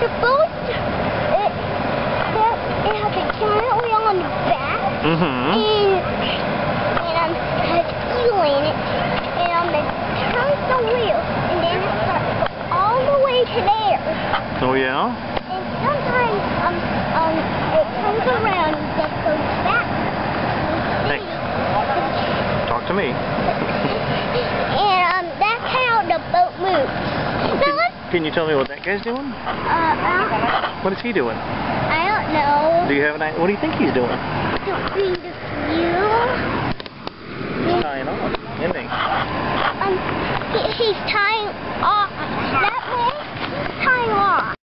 the boat, it has a giant wheel on the back, and has fuel in it, and it turns the wheel, and then it starts to go all the way to there. Oh yeah? And sometimes it comes around and just goes back. Hey, talk to me. And that's how the boat moves. Can you tell me what that guy's doing? What is he doing? I don't know. Do you have an idea? What do you think he's doing? Doing the fuel. He's tying off, isn't he? He's tying off that way. Tying off.